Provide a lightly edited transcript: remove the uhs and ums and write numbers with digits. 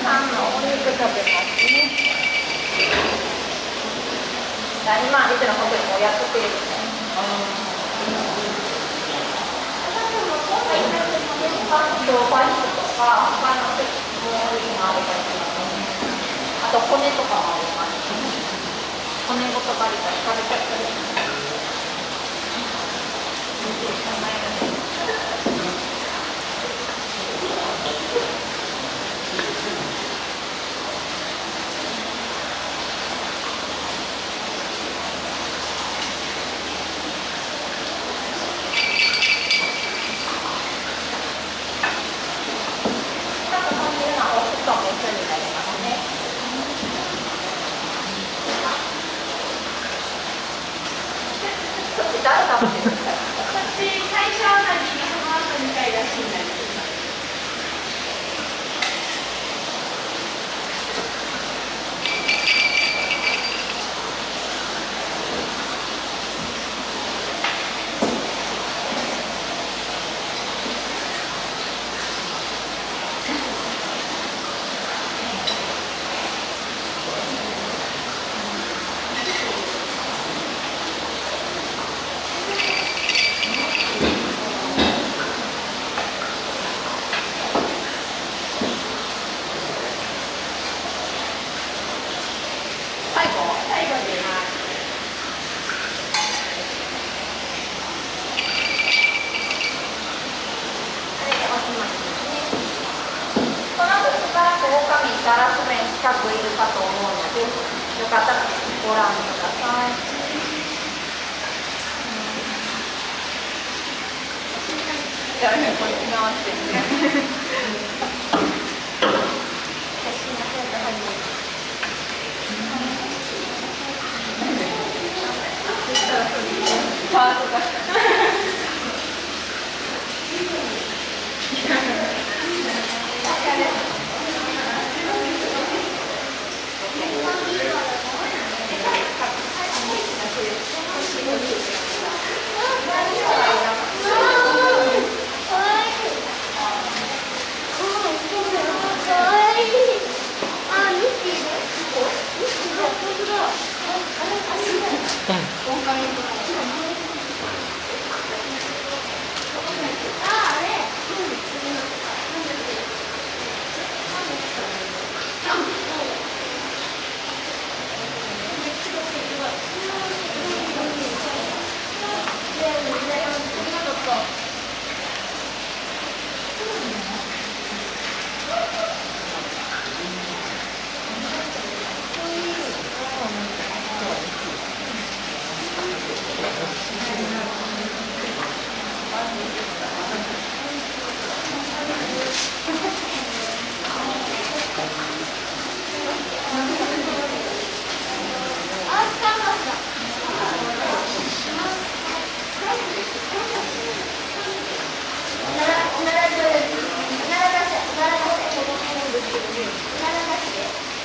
さんのお肉食べますね。今出てるのは本当におやつ系ですね。パンとパンとか、他のもう今あればいいますね。あと骨とかもあります。骨ごとバリバリ食べちゃったり。 こっち最初は何がその後2回出しになります。 ガラス面近くいるかと思うので、よかったらご覧ください。じゃあ、こっち回ってね。 うん。